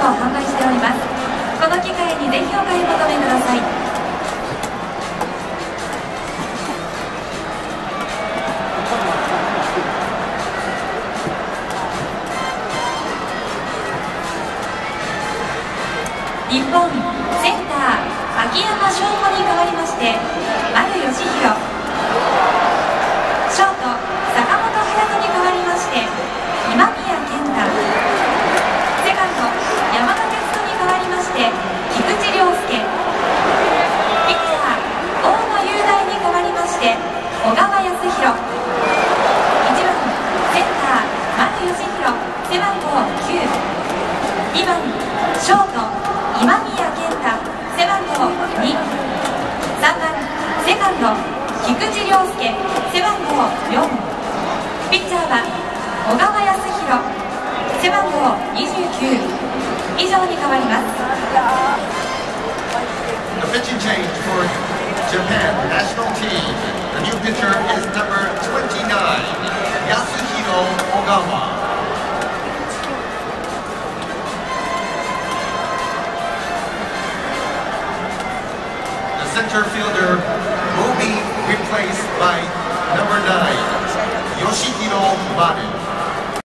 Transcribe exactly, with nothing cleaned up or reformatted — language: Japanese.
も販売しております。この機会にぜひお買い求めください。日本センター秋山翔吾に代わりまして丸佳弘、ショート坂本勇人に代わりまして今宮健太、セカンド山田哲人に代わりまして菊池涼介、ピッチャー大野雄大に代わりまして小川康弘、いちばんセンター丸佳弘背番号きゅう、にばんショート今宮健太背番号に、さんばんセカンド菊池涼介背番号よん、ピッチャーは小川康弘背番号にじゅうきゅう、以上に変わります。 The pitching change for Japan national team. The new pitcher is number twenty-nine, Yasuhiro Ogawa. Center fielder will be replaced by number nine, Yoshihiro Manu.